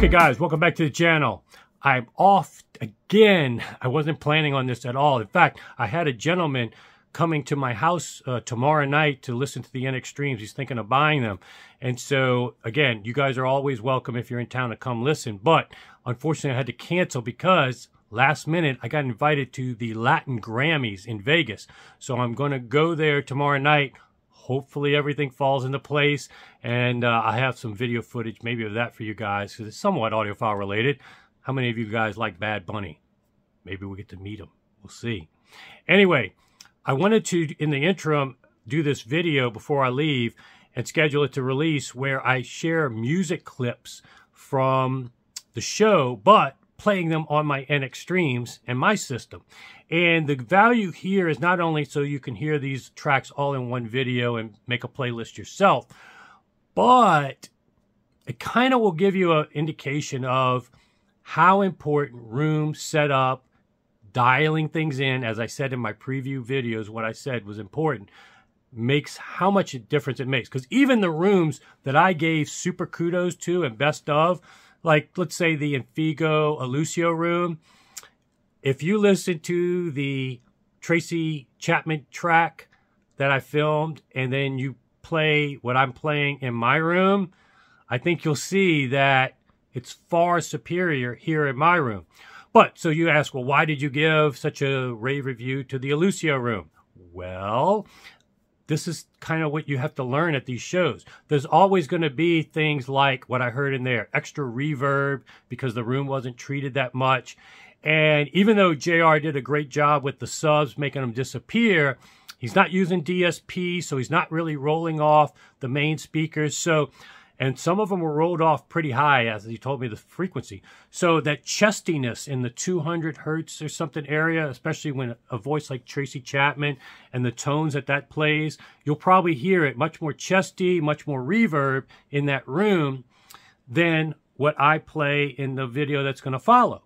Okay guys, welcome back to the channel. I'm off again. I wasn't planning on this at all. In fact, I had a gentleman coming to my house tomorrow night to listen to the NX streams. He's thinking of buying them. And so, again, you guys are always welcome if you're in town to come listen. But unfortunately, I had to cancel because last minute I got invited to the Latin Grammys in Vegas. So I'm going to go there tomorrow night. Hopefully everything falls into place, and I have some video footage maybe of that for you guys because it's somewhat audiophile related. How many of you guys like Bad Bunny? Maybe we'll get to meet him. We'll see. Anyway, I wanted to, in the interim, do this video before I leave and schedule it to release where I share music clips from the show, but playing them on my NX streams and my system. And the value here is not only so you can hear these tracks all in one video and make a playlist yourself, but it kind of will give you an indication of how important room setup, dialing things in, as I said in my preview videos, what I said was important, makes how much difference it makes. Because even the rooms that I gave super kudos to and best of, like, let's say the Infigo Alucio room, if you listen to the Tracy Chapman track that I filmed and then you play what I'm playing in my room, I think you'll see that it's far superior here in my room. But, so you ask, well, why did you give such a rave review to the Alucio room? Well, this is kind of what you have to learn at these shows. There's always going to be things like what I heard in there, extra reverb because the room wasn't treated that much. And even though JR did a great job with the subs, making them disappear, he's not using DSP, so he's not really rolling off the main speakers. So, and some of them were rolled off pretty high, as he told me the frequency. So that chestiness in the 200 hertz or something area, especially when a voice like Tracy Chapman and the tones that plays, you'll probably hear it much more chesty, much more reverb in that room than what I play in the video that's going to follow.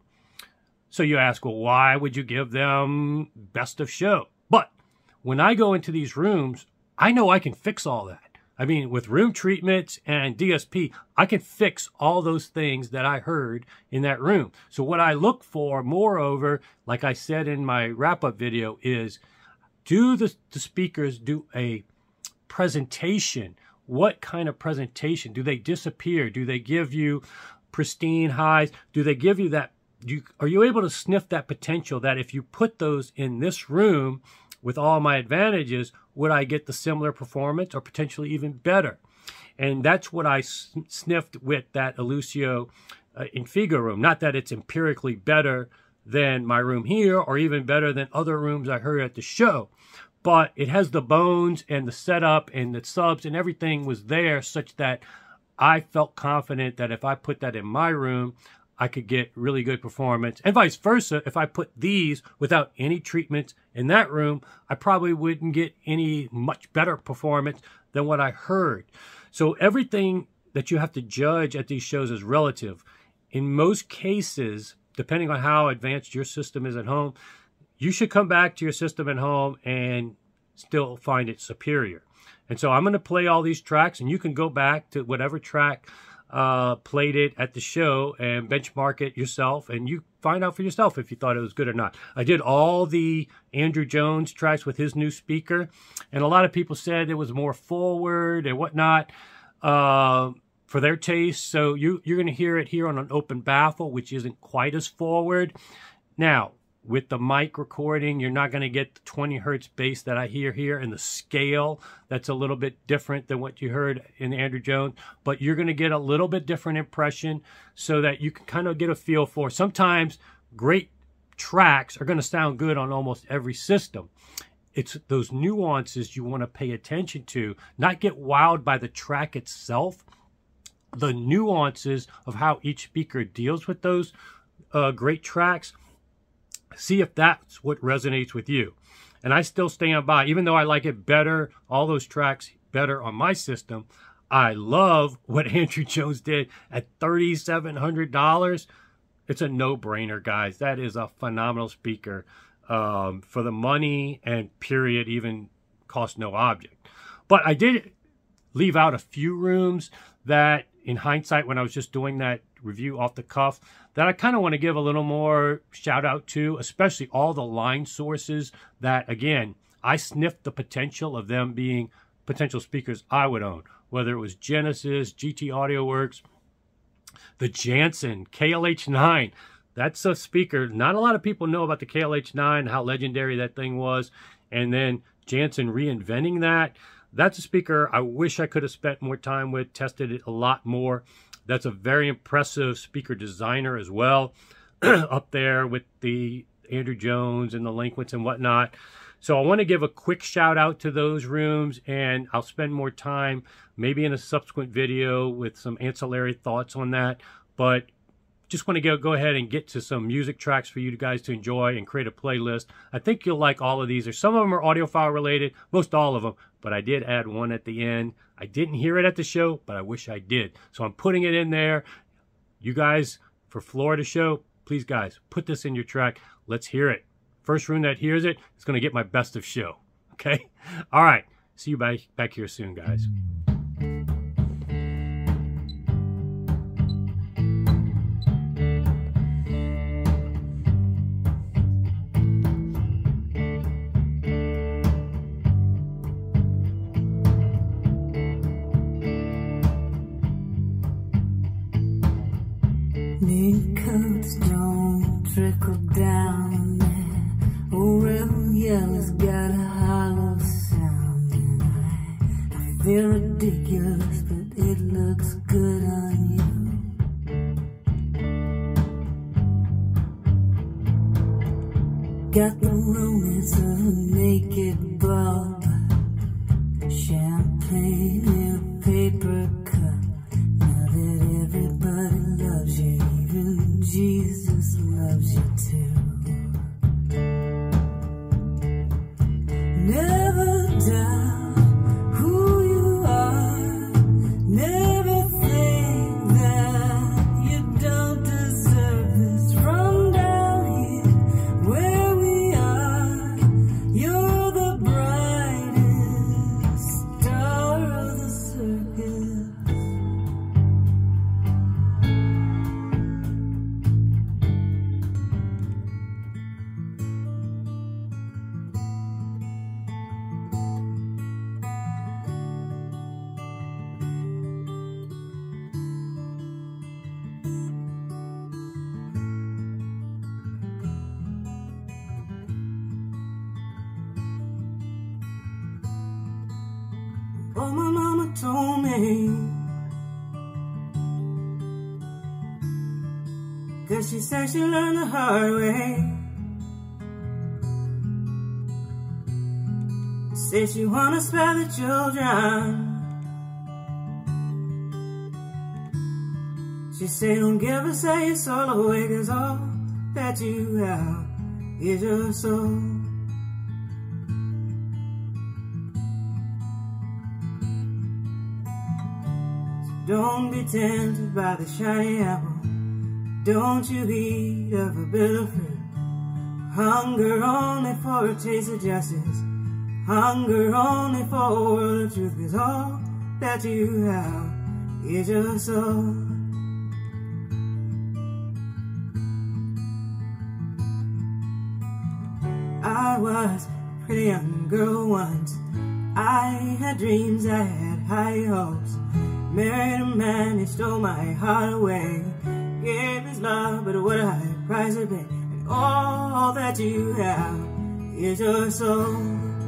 So you ask, well, why would you give them best of show? But when I go into these rooms, I know I can fix all that. I mean, with room treatments and DSP, I can fix all those things that I heard in that room. So what I look for, moreover, like I said in my wrap-up video, is do the speakers do a presentation? What kind of presentation? Do they disappear? Do they give you pristine highs? Do they give you that? Are you able to sniff that potential that if you put those in this room with all my advantages, would I get the similar performance or potentially even better? And that's what I sniffed with that Alucio Infigo room. Not that it's empirically better than my room here or even better than other rooms I heard at the show, but it has the bones and the setup and the subs and everything was there such that I felt confident that if I put that in my room, I could get really good performance. And vice versa, if I put these without any treatments in that room, I probably wouldn't get any much better performance than what I heard. So everything that you have to judge at these shows is relative. In most cases, depending on how advanced your system is at home, you should come back to your system at home and still find it superior. And so I'm going to play all these tracks, and you can go back to whatever track played it at the show and benchmark it yourself, and you find out for yourself if you thought it was good or not. I did all the Andrew Jones tracks with his new speaker, and a lot of people said it was more forward and whatnot for their taste. So you're going to hear it here on an open baffle, which isn't quite as forward. Now, with the mic recording, you're not going to get the 20 hertz bass that I hear here, and the scale that's a little bit different than what you heard in Andrew Jones, but you're going to get a little bit different impression so that you can kind of get a feel for. Sometimes great tracks are going to sound good on almost every system. It's those nuances you want to pay attention to, not get wowed by the track itself, the nuances of how each speaker deals with those great tracks. See if that's what resonates with you. And I still stand by, even though I like it better, all those tracks better on my system, I love what Andrew Jones did at $3,700. It's a no-brainer, guys. That is a phenomenal speaker for the money and period, even cost no object. But I did leave out a few rooms that, in hindsight, when I was just doing that review off the cuff that I kind of want to give a little more shout out to, especially all the line sources that, again, I sniffed the potential of them being potential speakers I would own, whether it was Genesis, GT Audio Works, the Jansen, KLH9. That's a speaker. Not a lot of people know about the KLH9, how legendary that thing was. And then Jansen reinventing that. That's a speaker I wish I could have spent more time with, tested it a lot more. That's a very impressive speaker designer as well, up there with the Andrew Jones and the Linkwitz and whatnot. So I want to give a quick shout out to those rooms, and I'll spend more time maybe in a subsequent video with some ancillary thoughts on that. But just want to go ahead and get to some music tracks for you guys to enjoy and create a playlist. I think you'll like all of these. Some of them are audiophile related, most all of them, but I did add one at the end. I didn't hear it at the show, but I wish I did. So I'm putting it in there. You guys, for Florida show, please guys, put this in your track. Let's hear it. First room that hears it is going to get my best of show. Okay? All right. See you back here soon, guys. Big coats don't trickle down there. Oh, rebel yellow's got a hollow sound, and I feel ridiculous, but it looks good on you. Got the romance of a naked bulb, champagne in a paper cup. Now that everybody loves you, even Jesus loves you too. Never doubt who you are. Never think that you don't deserve this. From down here where we are, you're the brightest star of the circus. Oh, my mama told me, 'cause she said she learned the hard way. Say she wanna spare the children. She say don't give a say your soul away, 'cause all that you have is your soul. Don't be tempted by the shiny apple. Don't you eat of a bitter fruit. Hunger only for a taste of justice. Hunger only for a world of truth. 'Cause all that you have is your soul. I was a pretty young girl once. I had dreams, I had high hopes. Married a man, he stole my heart away. Gave his love, but what a high price to pay. And all that you have is your soul.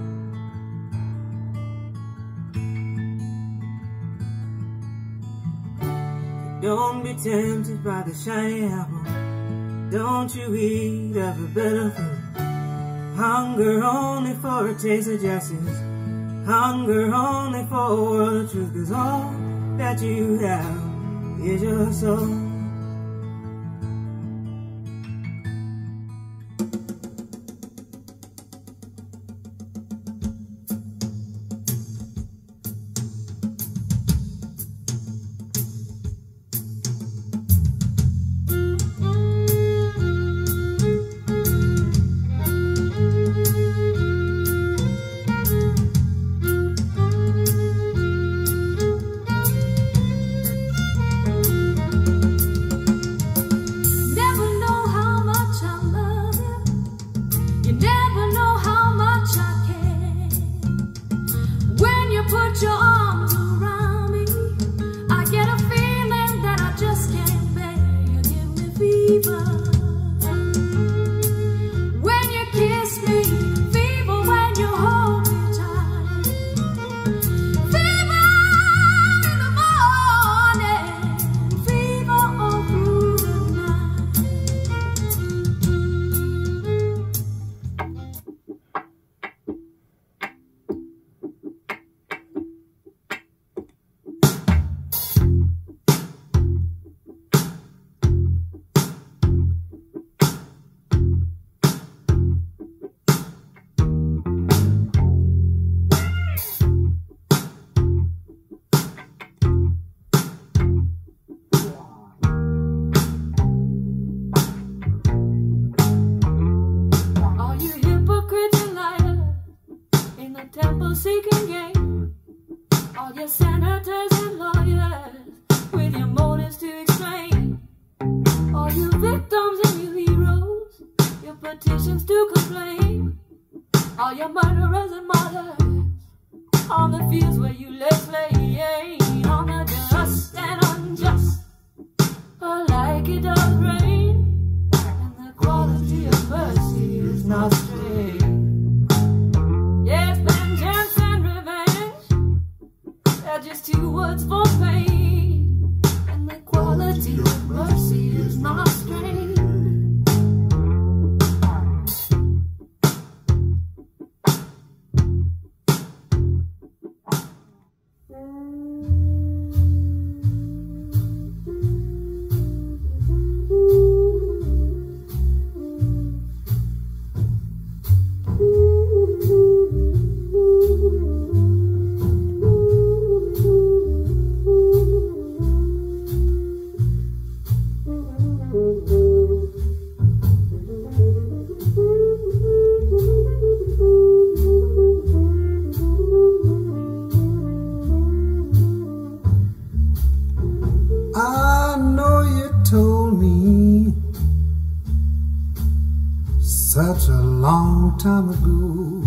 Don't be tempted by the shiny apple. Don't you eat of a bitter fruit. Hunger only for a taste of justice. Hunger only for a world of truth. 'Cause all that you have is your soul. seeking gain. All your senators and lawyers with your motives to explain. All you victims and you heroes, your petitions to complain. All your murderers and martyrs on the fields where you lay slain. On the just and unjust alike it does rain, and the quality of mercy is not strained. Yes, vengeance and revenge, they're just two words for pain, and the quality of mercy is not strained. Told me such a long time ago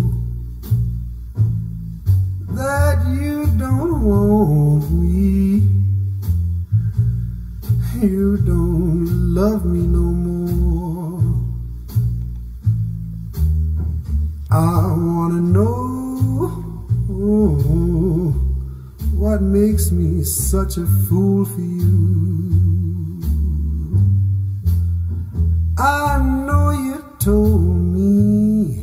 that you don't want me, you don't love me no more. I wanna know what makes me such a fool for you. I know you told me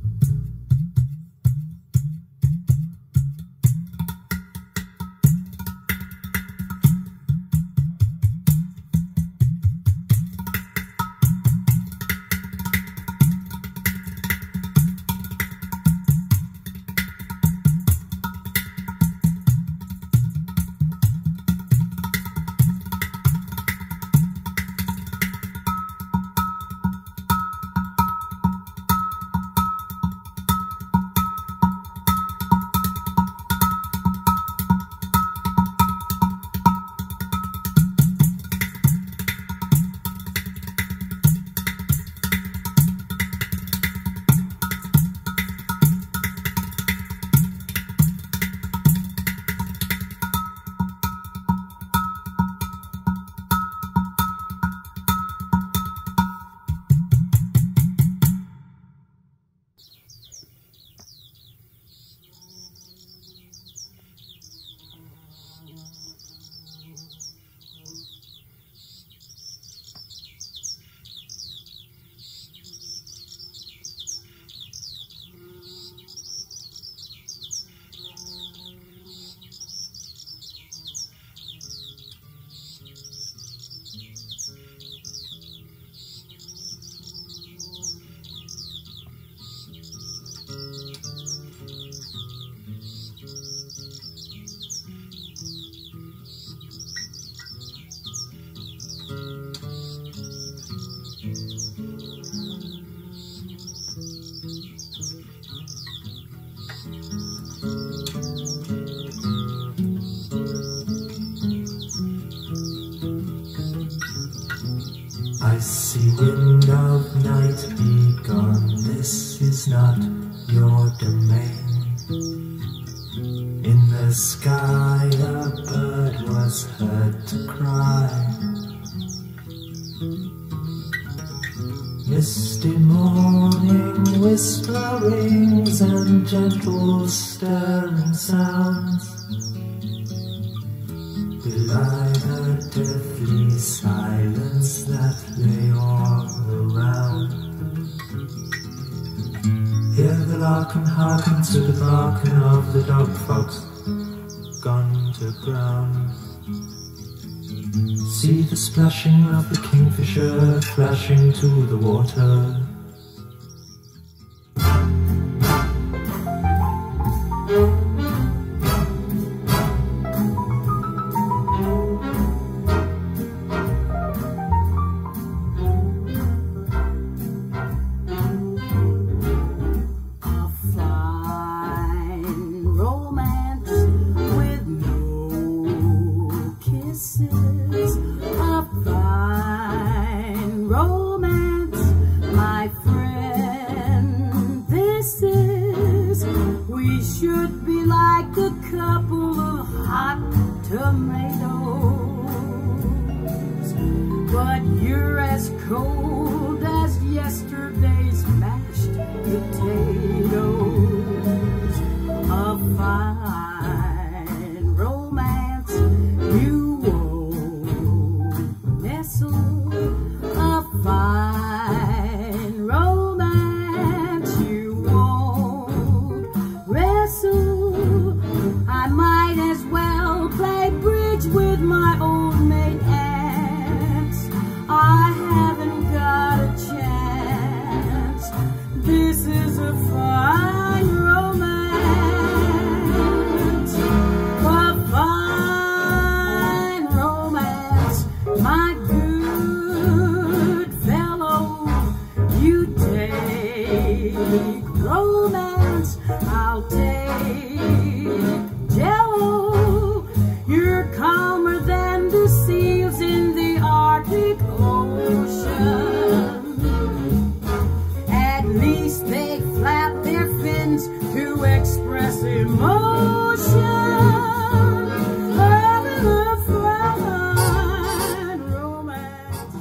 I see wind of night, be gone, this is not your domain. In the sky a bird was heard to cry. Misty morning whisperings and gentle stirring sounds belie the deathly silence that lay all around. Hear the lark and hearken to the barking of the dog fox gone to ground. See the splashing of the kingfisher flashing to the water. I'll fly is we should be like a couple of hot tomatoes, but you're as cold as yesterday's mashed potatoes. A fine romance you won't nestle, a fine romance you won't wrestle. I might as well play bridge with my old maid aunts. I haven't got a chance. This is a fine romance, a fine romance, my good fellow. You take romance, I'll take jello. You're calmer than the seals in the Arctic Ocean. At least they flap their fins to express emotion. Having a fine romance.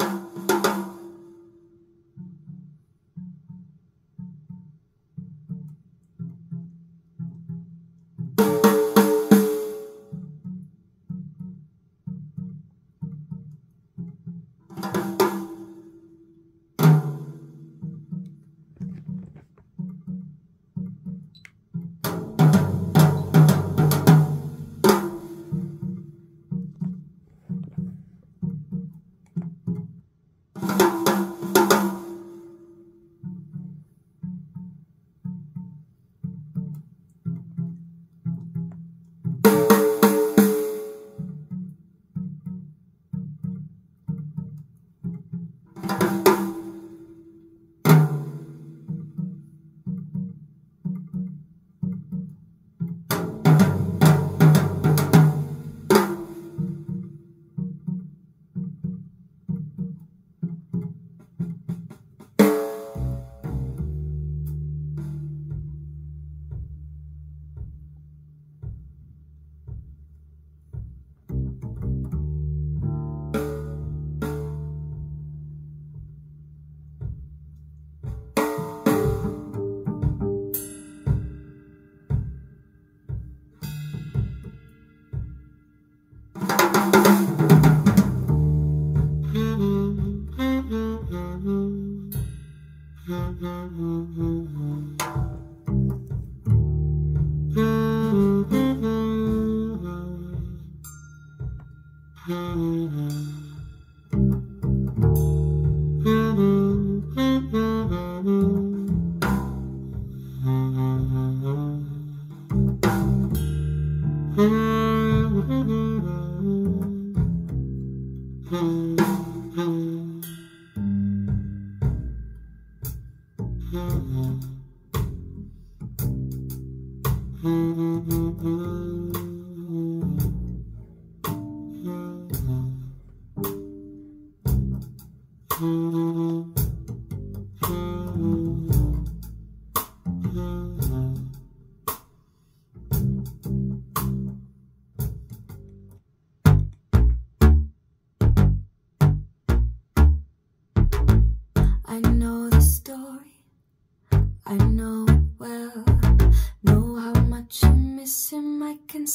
I know the story, I know it well. Know how much you miss him, I can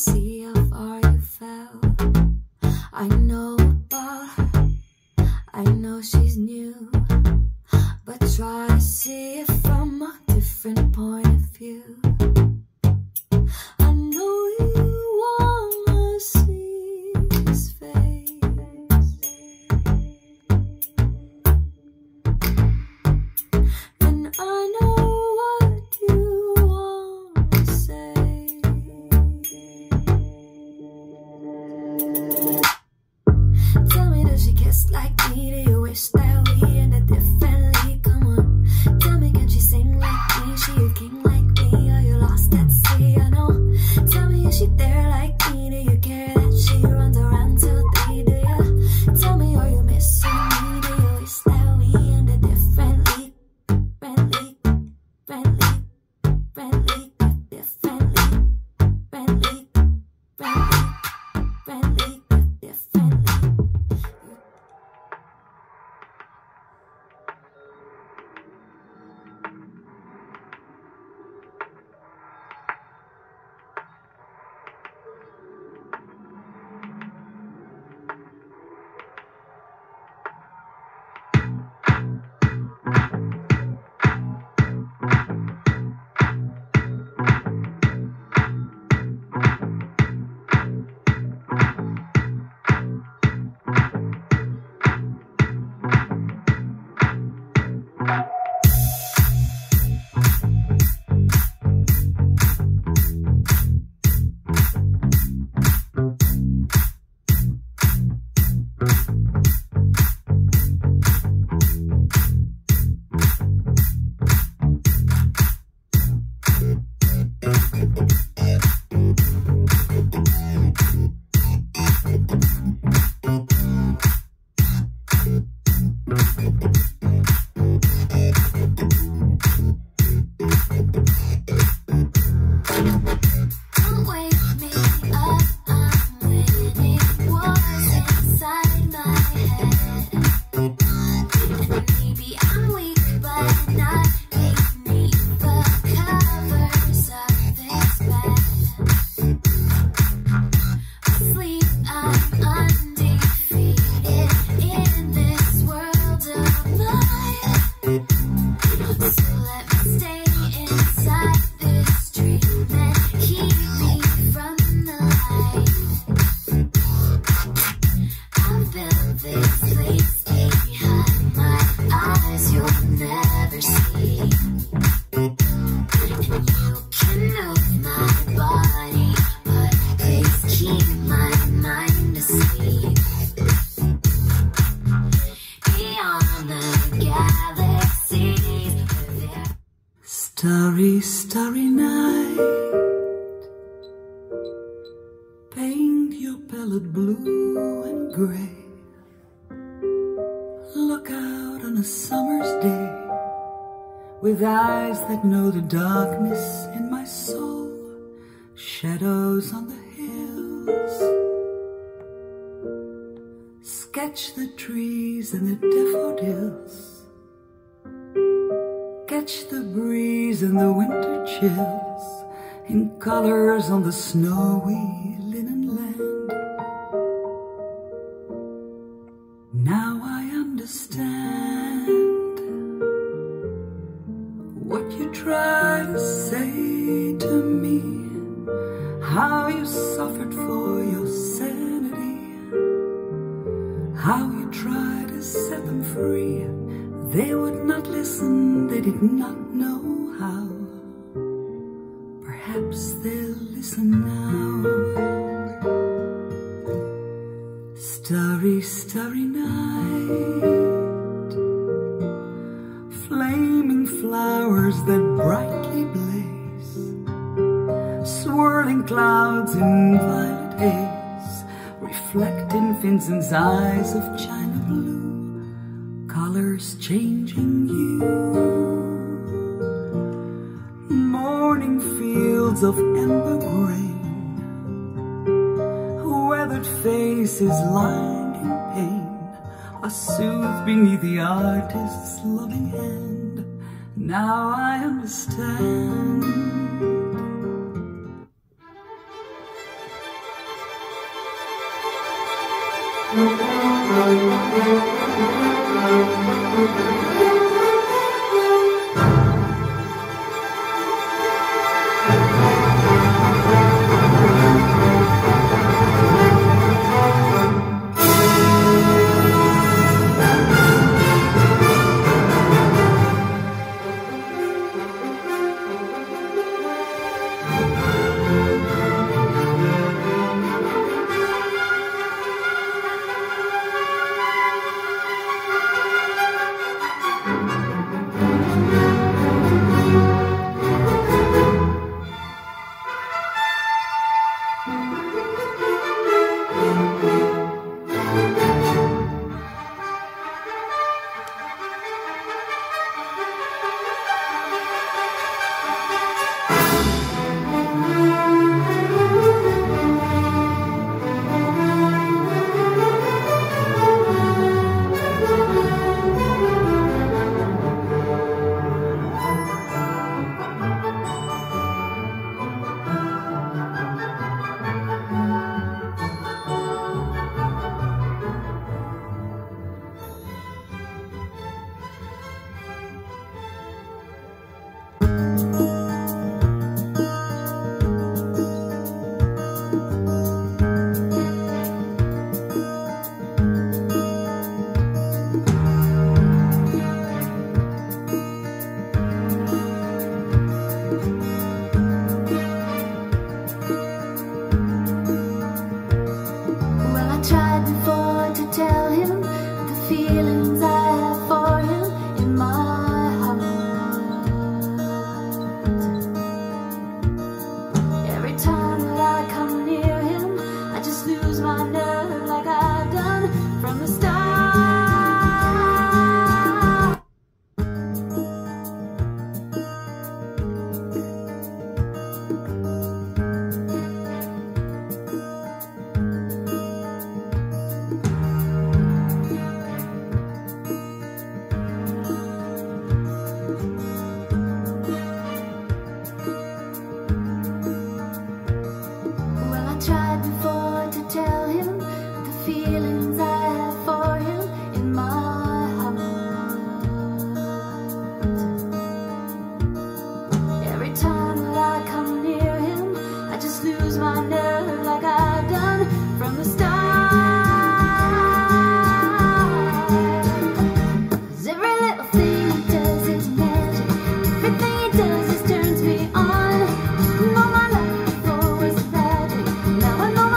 starry night, paint your palette blue and gray. Look out on a summer's day with eyes that know the darkness in my soul. Shadows on the hills, sketch the trees and the daffodils. Catch the breeze and the winter chills in colors on the snowy linen land. Now I understand what you try to say to me, how you suffered for your sanity, how you tried to set them free. They would not listen, they did not know how. Perhaps they'll listen now. Starry, starry night, flaming flowers that brightly blaze, swirling clouds in violet haze, reflecting Vincent's eyes of china blue. Colors changing hue, morning fields of amber grain, weathered faces lined in pain are soothed beneath the artist's loving hand. Now I understand. Turns me on. All my life before was magic. Now I know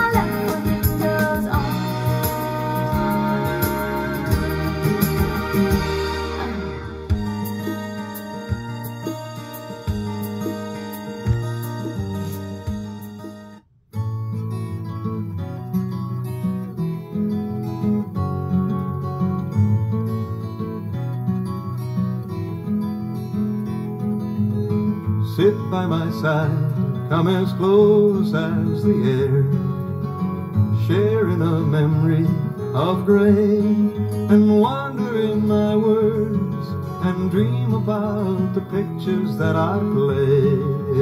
sit by my side, come as close as the air, sharing a memory of gray, and wander in my words and dream about the pictures that I play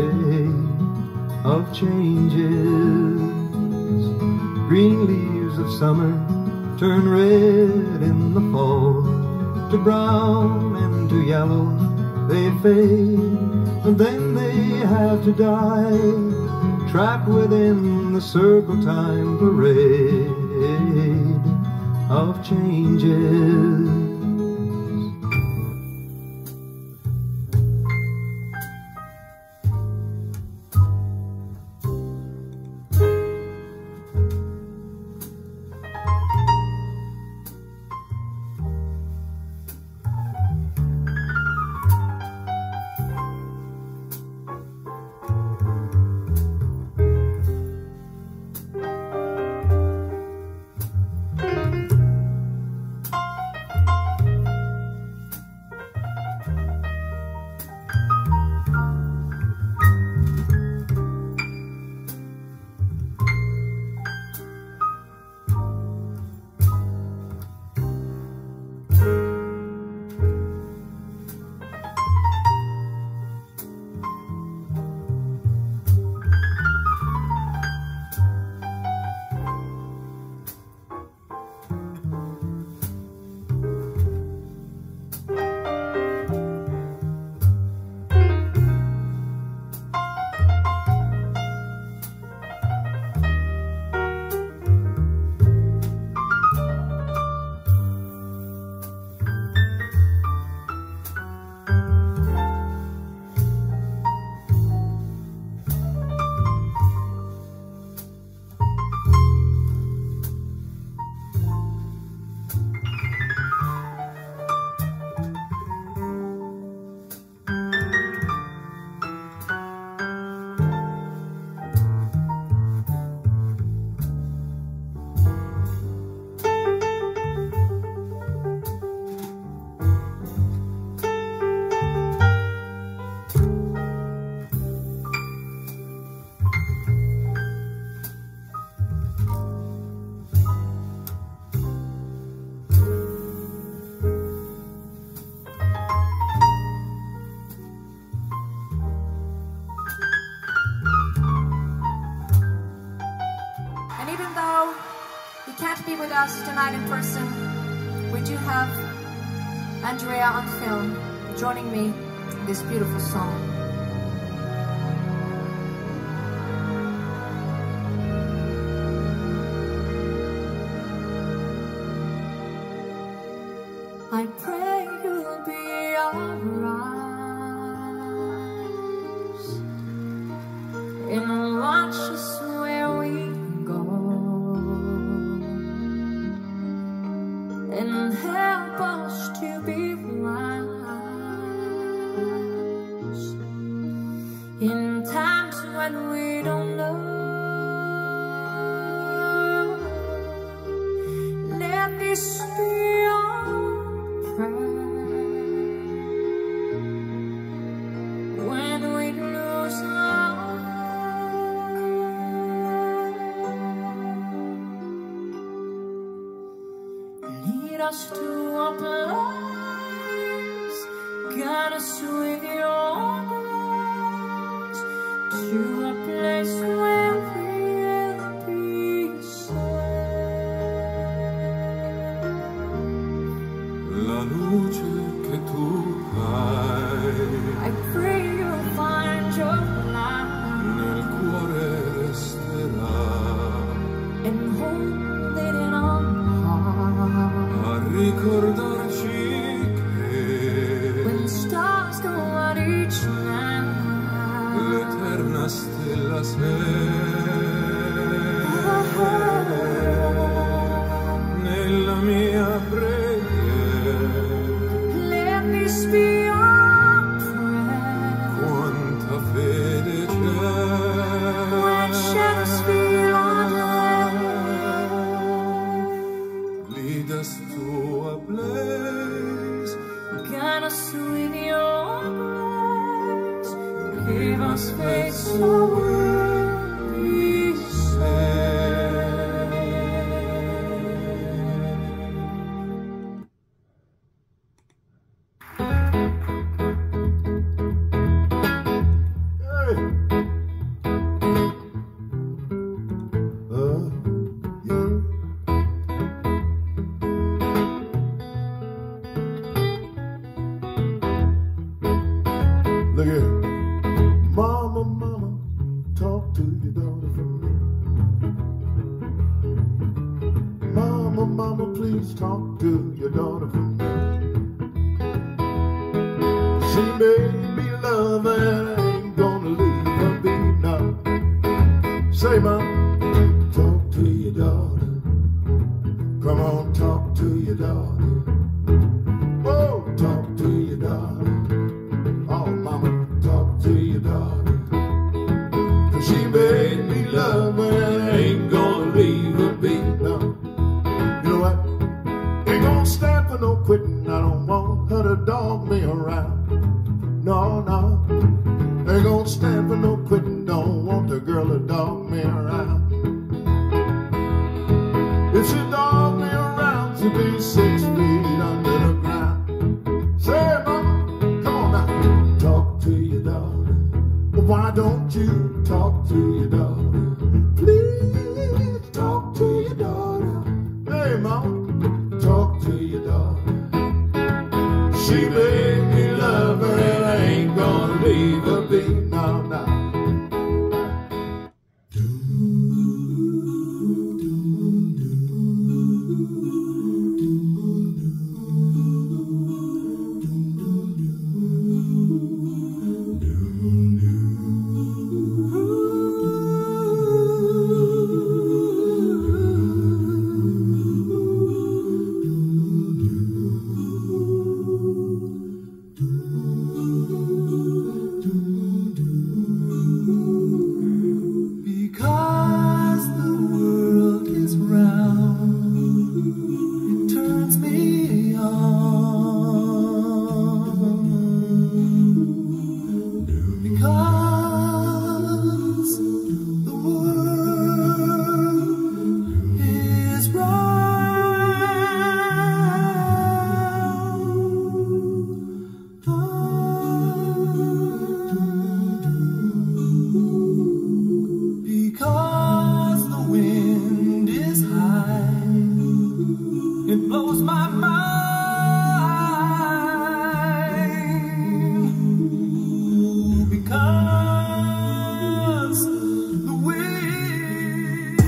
of changes. Green leaves of summer turn red in the fall, to brown and to yellow they fade, and then they have to die, trapped within the circle time parade of changes. With us tonight in person, we do have Andrea on film joining me in this beautiful song. I pray you'll be alright and watch us where we and help us to be wise in times when we don't know. Let this be our prayer when we lose our lead us to a place, guide us with your grace, to a place where we'll be safe. La luce che tu hai, I pray you'll find your light nel cuore resterà, and hold it in our heart. a ricordarci che When stars go out each night, l'eterna stella sei. Nella mia preghiera, let this be our prayer. quanta fede c'è. When shadows feel on Lead us to a place, guide us with your grace, give word be said. Hey. Yeah. Look here. Mama, mama, talk to your daughter for me. Mama, mama, please talk to your daughter for me. She made me love and I ain't gonna leave her be now. Say, mama, talk to your daughter. Come on, talk to your daughter. Oh, talk to your daughter. Oh, mama, talk to your daughter. 'Cause she made me love her and I ain't gonna leave her be. No. You know what? Ain't gonna stand for no quitting. I don't want her to dog me around. No, no. Ain't gonna stand for no quitting. Don't want the girl to dog me around. If she dog me around, she'll be 6 feet under the ground. Say, mama, come on now. Talk to your daughter. Why don't you talk to your daughter? Please talk to your daughter. Hey, mama, talk to your daughter. She made me love her and I ain't gonna leave her be. Now, now. Because the world is round, it turns me on. Because the world is because the wind is high, it blows my mind. Because the wind.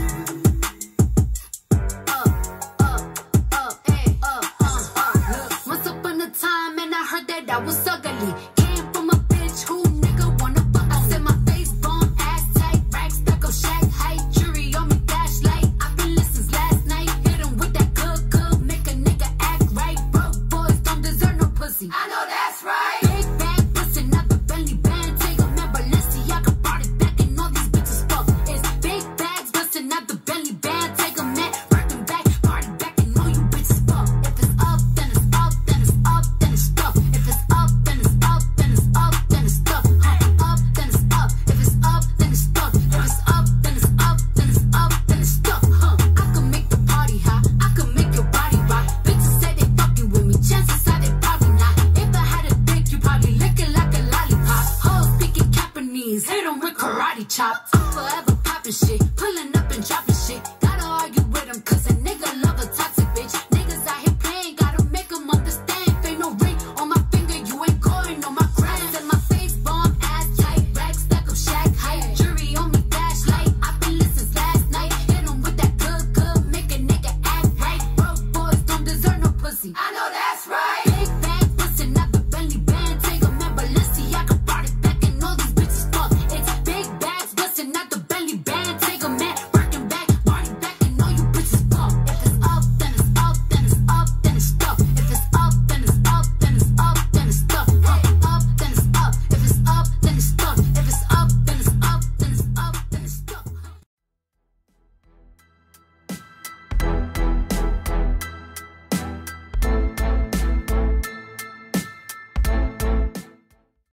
Once upon a time, and I heard that I was ugly. Came from a bitch who nigga wanna fuck. I said my face bomb, ass tight, racks stuck up, shack height, jury on me, flashlight. I've been listening since last night. Hit him with that good, make a nigga act right. Broke boys don't deserve no pussy. I know that's right. Big bag, pussy, not the belly band. Take a man, Balenciaga brought it back, and all these bitches fuck. It's big bags, busting out the belly band. Take a man, working back, party back, and all you bitches fuck. If it's up, then it's up, then it's up, then it's stuff. If it's up, then it's up, then it's up, then it's stuff. Up, then it's up. If it's up, then it's stuff. If it's up, then it's up, then it's up, then it's stuff. I can make the party hot, I can make your body rock. Bitches say they fucking with me, chances are they probably not. If I had a dick, you probably lick it like a lollipop. Hoes speaking Japanese, hit 'em with karate chops. I'm forever popping shit, pulling up and dropping shit.